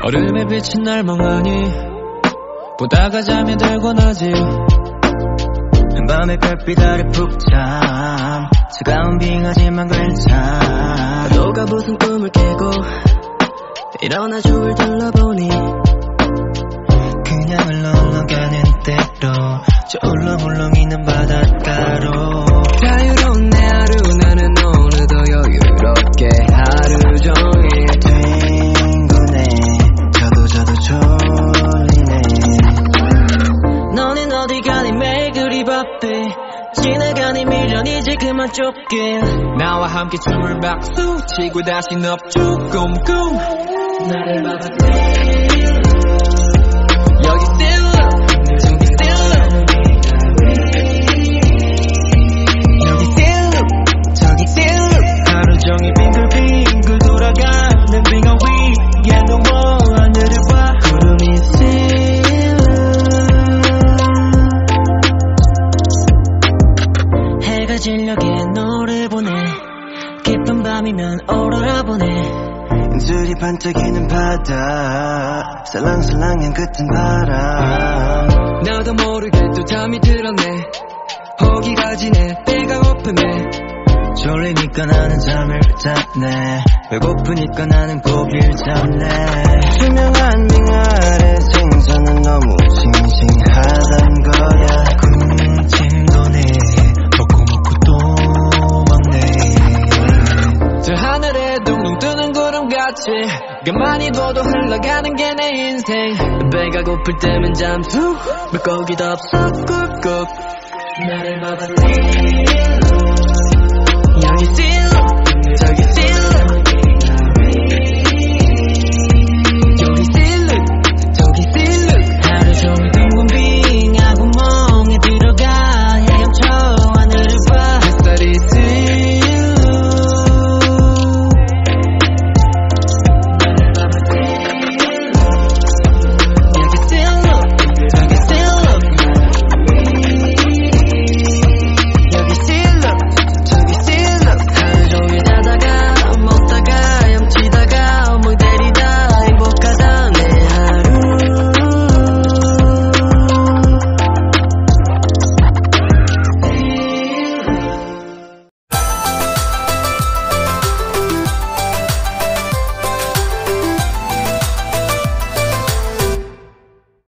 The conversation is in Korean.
얼음에 비친 날 멍하니 보다가 잠이 들곤 하지. 밤에 별빛 아래 푹잠 차가운 빙하지만 괜찮아. 너가 무슨 꿈을 깨고 일어나 주위를 둘러보니 그냥 흘러가는 대로 저 울렁울렁 있는 바닷가로 자유로운 내 하루 나는 오늘도 여유롭게 하루 종일 뒹구네. 저도 졸리네. 너는 어디 가니 매일 그리 바쁘 지나가니 미련이지 그만 좁길. 나와 함께 춤을 박수 치고 다시 넙죽 꿈꿈 나를 봐봐 여기 still love 저기 still love 여기 still look 저기 still look 하루 종일 빙글빙글 돌아가는 빙하 위에 누워 하늘을 봐. 구름이 still 해가 질녘에 너를 보내 깊은 밤이면 오로라 보내. 줄이 반짝이는 바다 살랑살랑한 끝은 바람. 나도 모르게 또 잠이 들었네. 호기가 지네 배가 고프네. 졸리니까 나는 잠을 잤네. 배고프니까 나는 고기를 잡네. 투명한 빙 아래 생선은 너무 싱싱하단 거야. 군침 도네. 먹고 또 먹네. 저 하늘에 둥둥 뜨는 구름같이 가만히 둬도 흘러가는 게 내 인생. 배가 고플 때면 잠수 물고기도 없어 꾹꾹. 나를 봐봐